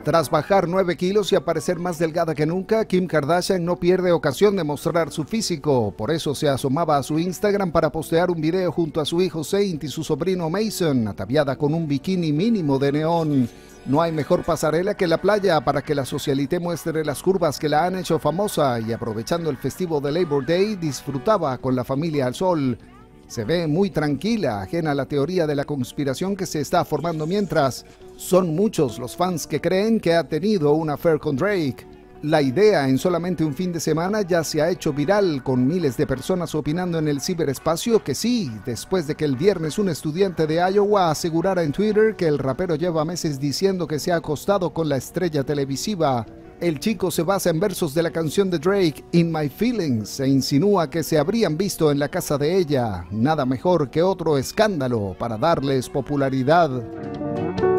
Tras bajar 9 kilos y aparecer más delgada que nunca, Kim Kardashian no pierde ocasión de mostrar su físico. Por eso se asomaba a su Instagram para postear un video junto a su hijo Saint y su sobrino Mason, ataviada con un bikini mínimo de neón. No hay mejor pasarela que la playa para que la socialité muestre las curvas que la han hecho famosa, y aprovechando el festivo de Labor Day disfrutaba con la familia al sol. Se ve muy tranquila, ajena a la teoría de la conspiración que se está formando, mientras son muchos los fans que creen que ha tenido un affair con Drake. La idea en solamente un fin de semana ya se ha hecho viral, con miles de personas opinando en el ciberespacio que sí, después de que el viernes un estudiante de Iowa asegurara en Twitter que el rapero lleva meses diciendo que se ha acostado con la estrella televisiva. El chico se basa en versos de la canción de Drake, In My Feelings, e insinúa que se habrían visto en la casa de ella. Nada mejor que otro escándalo para darles popularidad.